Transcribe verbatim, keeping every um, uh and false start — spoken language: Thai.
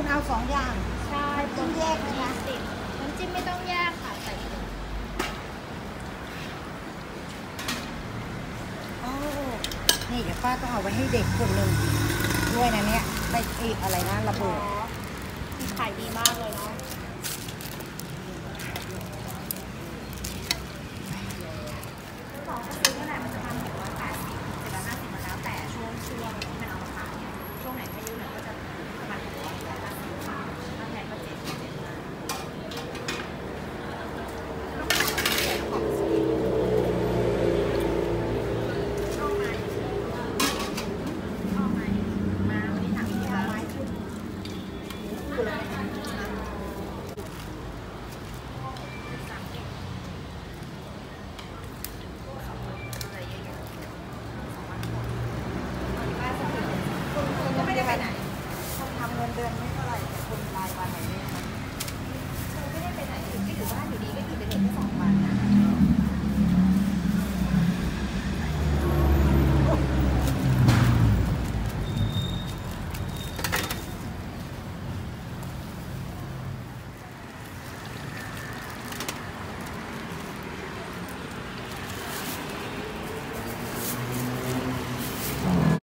เอาสองอย่างใช่จิ้มแยกนะคะน้ำจิ้มไม่ต้องแยกค่ะใส่โอ้นี่เดี๋ยวป้าต้องเอาไว้ให้เด็กคนหนึ่งด้วยนะเนี่ยไปอีกอะไรนะระเบิดที่ขายดีมากเลยเนาะ